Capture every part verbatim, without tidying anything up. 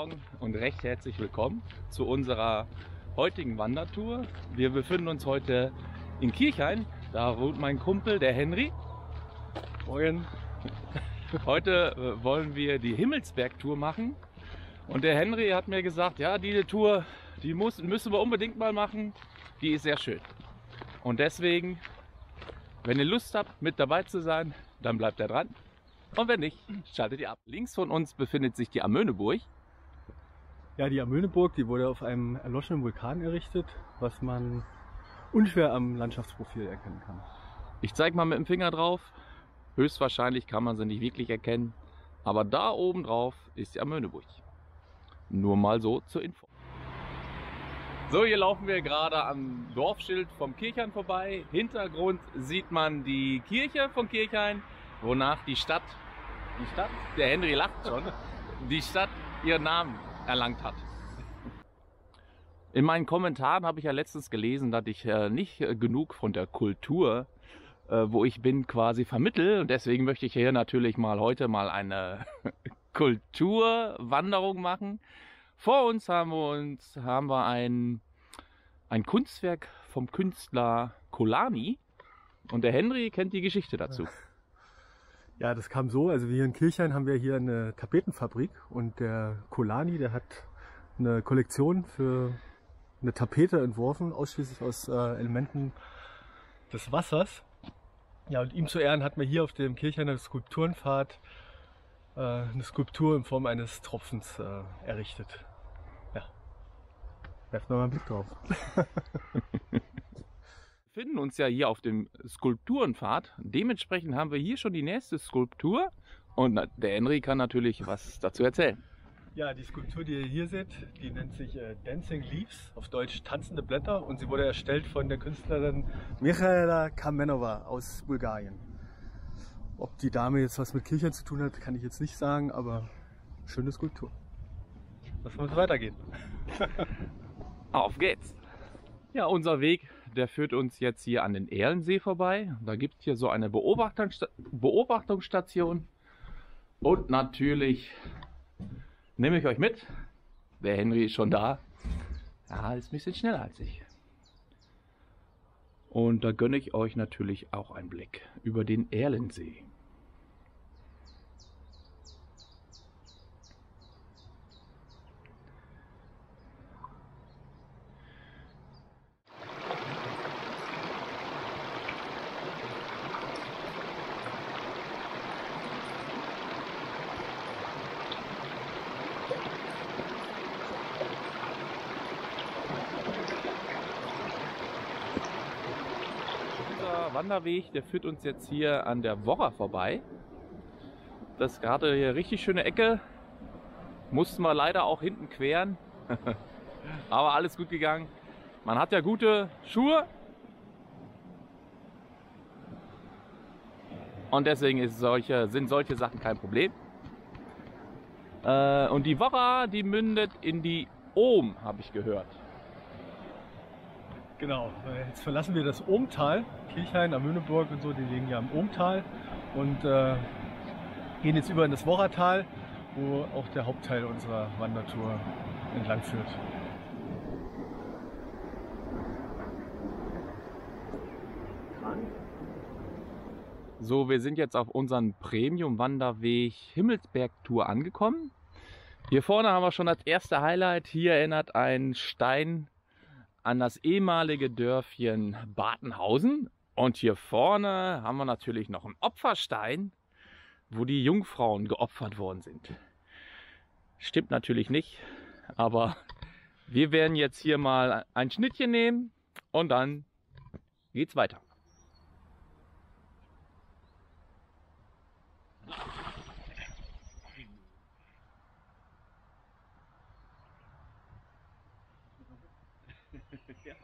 Morgen und recht herzlich willkommen zu unserer heutigen Wandertour. Wir befinden uns heute in Kirchhain. Da wohnt mein Kumpel, der Henry. Moin. Heute äh, wollen wir die Himmelsberg-Tour machen. Und der Henry hat mir gesagt, ja, diese Tour, die muss, müssen wir unbedingt mal machen. Die ist sehr schön. Und deswegen, wenn ihr Lust habt, mit dabei zu sein, dann bleibt da dran. Und wenn nicht, schaltet ihr ab. Links von uns befindet sich die Amöneburg. Ja, die Amöneburg, die wurde auf einem erloschenen Vulkan errichtet, was man unschwer am Landschaftsprofil erkennen kann. Ich zeige mal mit dem Finger drauf. Höchstwahrscheinlich kann man sie nicht wirklich erkennen. Aber da oben drauf ist die Amöneburg. Nur mal so zur Info. So, hier laufen wir gerade am Dorfschild vom Kirchhain vorbei. Hintergrund sieht man die Kirche von Kirchhain, wonach die Stadt, die Stadt, der Henry lacht schon, die Stadt ihren Namen erlangt hat. In meinen Kommentaren habe ich ja letztens gelesen, dass ich äh, nicht äh, genug von der Kultur, äh, wo ich bin, quasi vermittle. Und deswegen möchte ich hier natürlich mal heute mal eine Kulturwanderung machen. Vor uns haben wir uns haben wir ein, ein Kunstwerk vom Künstler Kolani. Und der Henry kennt die Geschichte dazu. Ja, das kam so, also wir hier in Kirchhain haben wir hier eine Tapetenfabrik und der Kolani, der hat eine Kollektion für eine Tapete entworfen, ausschließlich aus äh, Elementen des Wassers. Ja, und ihm zu Ehren hat man hier auf dem Kirchhainer Skulpturenpfad äh, eine Skulptur in Form eines Tropfens äh, errichtet. Ja, werft mal einen Blick drauf. Wir befinden uns ja hier auf dem Skulpturenpfad. Dementsprechend haben wir hier schon die nächste Skulptur. Und der Henry kann natürlich was dazu erzählen. Ja, die Skulptur, die ihr hier seht, die nennt sich äh, Dancing Leaves, auf Deutsch tanzende Blätter. Und sie wurde erstellt von der Künstlerin Michaela Kamenova aus Bulgarien. Ob die Dame jetzt was mit Kirchhain zu tun hat, kann ich jetzt nicht sagen, aber schöne Skulptur. Lass uns weitergehen. Auf geht's! Ja, unser Weg, der führt uns jetzt hier an den Erlensee vorbei. Da gibt es hier so eine Beobachtungs Beobachtungsstation. Und natürlich nehme ich euch mit. Der Henry ist schon da. Ja, ist ein bisschen schneller als ich. Und da gönne ich euch natürlich auch einen Blick über den Erlensee. Wanderweg, der führt uns jetzt hier an der Worra vorbei. Das ist gerade hier richtig schöne Ecke. Mussten wir leider auch hinten queren. Aber alles gut gegangen. Man hat ja gute Schuhe. Und deswegen ist solche, sind solche Sachen kein Problem. Äh, und die Worra, die mündet in die Ohm, habe ich gehört. Genau, jetzt verlassen wir das Ohmtal, Kirchhain, Amöneburg und so, die liegen ja am Ohmtal und äh, gehen jetzt über in das Worratal, wo auch der Hauptteil unserer Wandertour entlang führt. So, wir sind jetzt auf unserem Premium-Wanderweg Himmelsberg-Tour angekommen. Hier vorne haben wir schon das erste Highlight. Hier erinnert ein Stein an das ehemalige Dörfchen Batenhausen. Und hier vorne haben wir natürlich noch einen Opferstein, wo die Jungfrauen geopfert worden sind. Stimmt natürlich nicht, aber wir werden jetzt hier mal ein Schnittchen nehmen und dann geht's weiter. Ja.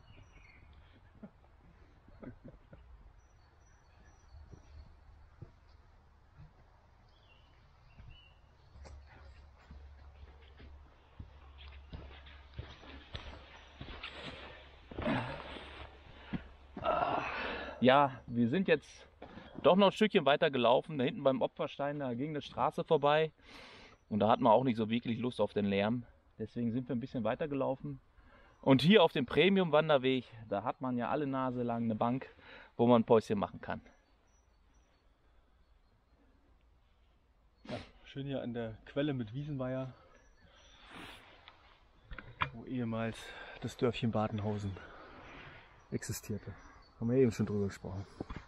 Ja, wir sind jetzt doch noch ein Stückchen weiter gelaufen. Da hinten beim Opferstein, da ging eine Straße vorbei. Und da hatten wir auch nicht so wirklich Lust auf den Lärm. Deswegen sind wir ein bisschen weiter gelaufen. Und hier auf dem Premium-Wanderweg, da hat man ja alle Nase lang eine Bank, wo man ein Päuschen machen kann. Ja, schön hier an der Quelle mit Wiesenweiher, wo ehemals das Dörfchen Badenhausen existierte. Haben wir eben schon drüber gesprochen.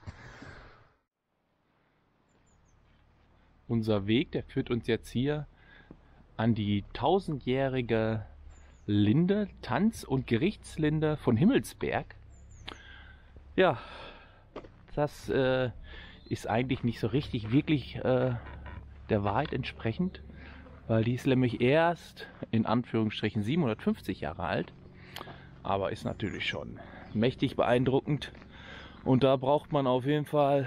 Unser Weg, der führt uns jetzt hier an die tausendjährige Linde, Tanz- und Gerichtslinde von Himmelsberg. Ja, das äh, ist eigentlich nicht so richtig wirklich äh, der Wahrheit entsprechend, weil die ist nämlich erst in Anführungsstrichen siebenhundertfünfzig Jahre alt, aber ist natürlich schon mächtig beeindruckend und da braucht man auf jeden Fall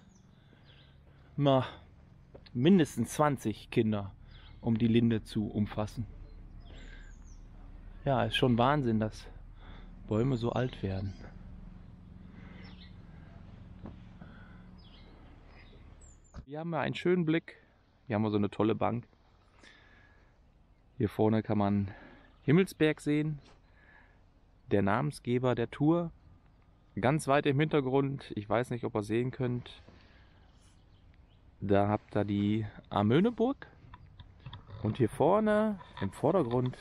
mal mindestens zwanzig Kinder, um die Linde zu umfassen. Ja, ist schon Wahnsinn, dass Bäume so alt werden. Hier haben wir einen schönen Blick. Hier haben wir so eine tolle Bank. Hier vorne kann man Himmelsberg sehen, der Namensgeber der Tour. Ganz weit im Hintergrund, ich weiß nicht, ob ihr sehen könnt, da habt ihr die Amöneburg. Und hier vorne im Vordergrund,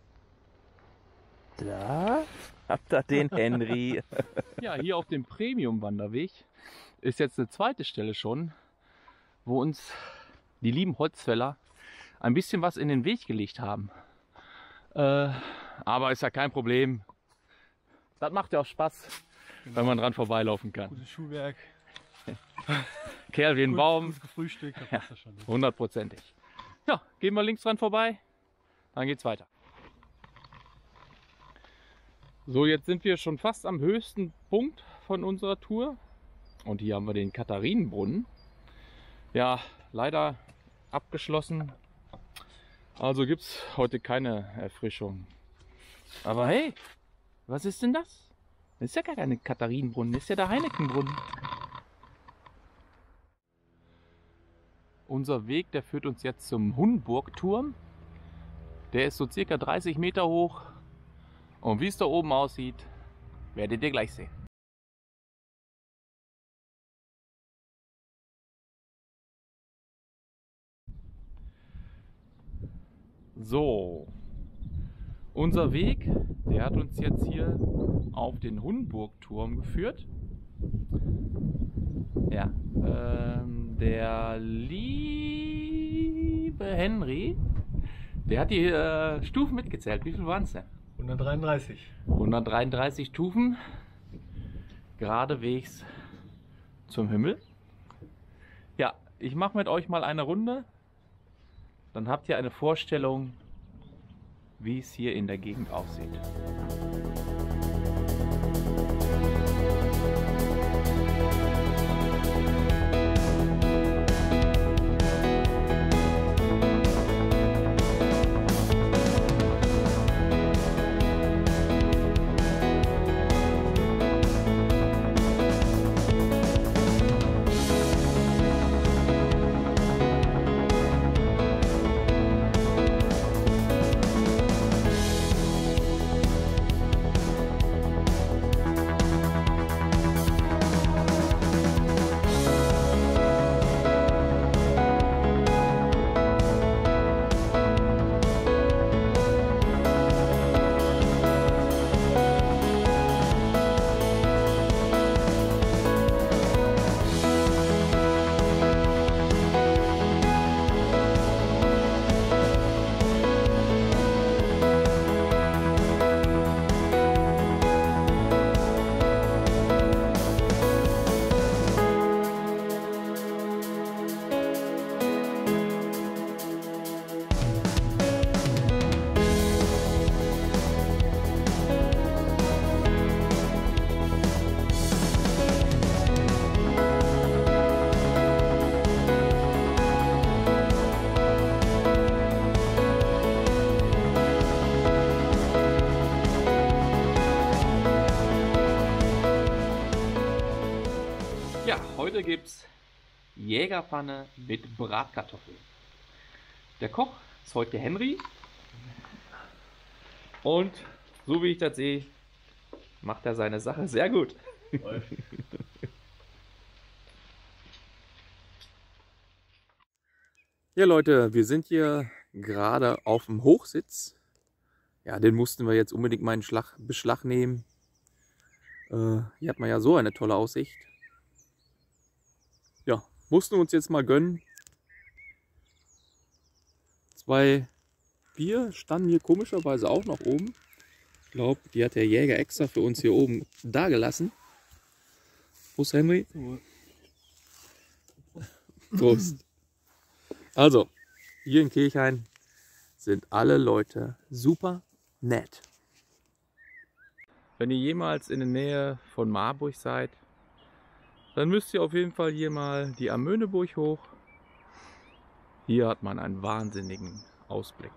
da habt ihr den Henry. Ja, hier auf dem Premium-Wanderweg ist jetzt eine zweite Stelle schon, wo uns die lieben Holzfäller ein bisschen was in den Weg gelegt haben. Äh, aber ist ja kein Problem. Das macht ja auch Spaß, genau, wenn man dran vorbeilaufen kann. Gutes Schuhwerk. Kerl wie ein Gut, Baum. gutes Gefrühstück, da passt das schon. Hundertprozentig. Ja, gehen wir links dran vorbei, dann geht's weiter. So, jetzt sind wir schon fast am höchsten Punkt von unserer Tour. Und hier haben wir den Katharinenbrunnen. Ja, leider abgeschlossen. Also gibt es heute keine Erfrischung. Aber hey, was ist denn das? Das ist ja gar keine Katharinenbrunnen, das ist ja der Heinekenbrunnen. Unser Weg, der führt uns jetzt zum Hunburgturm. Der ist so circa dreißig Meter hoch. Und wie es da oben aussieht, werdet ihr gleich sehen. So, unser Weg, der hat uns jetzt hier auf den Hunburgturm geführt. Ja, ähm, der liebe Henry, der hat die äh, Stufen mitgezählt. Wie viel waren es denn? hundertdreiunddreißig. hundertdreiunddreißig Stufen, geradewegs zum Himmel. Ja, ich mache mit euch mal eine Runde. Dann habt ihr eine Vorstellung, wie es hier in der Gegend aussieht. Ja, heute gibt es Jägerpfanne mit Bratkartoffeln. Der Koch ist heute der Henry. Und so wie ich das sehe, macht er seine Sache sehr gut. Ja Leute, wir sind hier gerade auf dem Hochsitz. Ja, den mussten wir jetzt unbedingt mal in Schlag, Beschlag nehmen. Äh, hier hat man ja so eine tolle Aussicht. Ja, mussten uns jetzt mal gönnen. Zwei Bier standen hier komischerweise auch noch oben. Ich glaube, die hat der Jäger extra für uns hier oben da gelassen. Prost, Henry. Prost. Also, hier in Kirchhain sind alle Leute super nett. Wenn ihr jemals in der Nähe von Marburg seid, dann müsst ihr auf jeden Fall hier mal die Amöneburg hoch. Hier hat man einen wahnsinnigen Ausblick.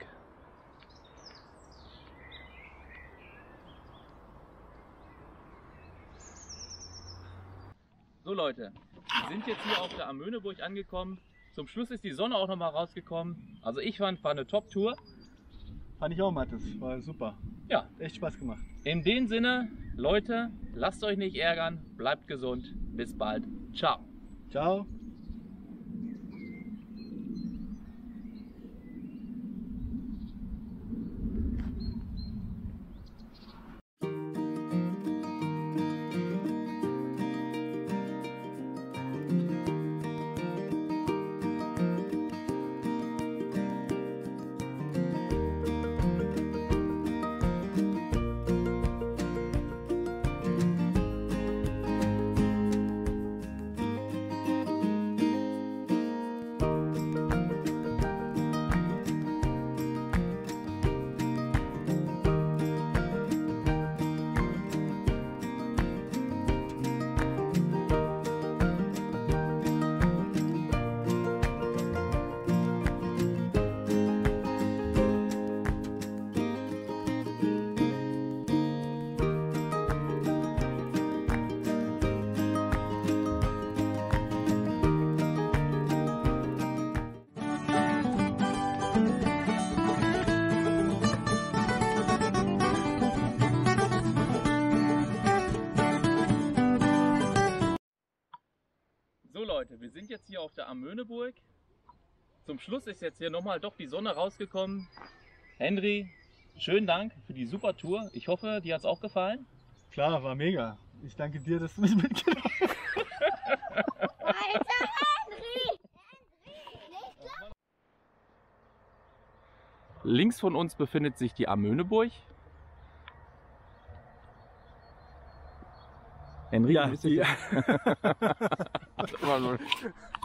So Leute, wir sind jetzt hier auf der Amöneburg angekommen. Zum Schluss ist die Sonne auch noch mal rausgekommen. Also ich fand, war eine Top-Tour. Fand ich auch, Mathis. War super. Ja. Echt Spaß gemacht. In dem Sinne, Leute, lasst euch nicht ärgern, bleibt gesund. Bis bald. Ciao. Ciao. So Leute, wir sind jetzt hier auf der Amöneburg. Zum Schluss ist jetzt hier nochmal doch die Sonne rausgekommen. Henry, schönen Dank für die super Tour. Ich hoffe, dir hat es auch gefallen. Klar, war mega. Ich danke dir, dass du mich mitgenommen hast. Alter Henry! Henry! Links von uns befindet sich die Amöneburg. Henry, Ja, du bist die- jetzt-